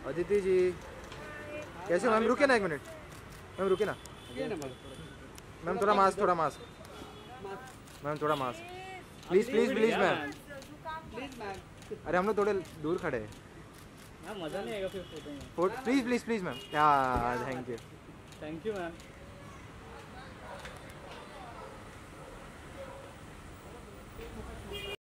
अदिति जी कैसे हो मैम? रुके ना 1 मिनट मैम, रुके ना मैम, थोड़ा मास्क मैम, थोड़ा mask please please please ma'am. अरे हम लोग थोड़े दूर खड़े हैं, मजा नहीं आएगा फिर फोटो में। Please please please ma'am. हाँ थैंक यू मैम।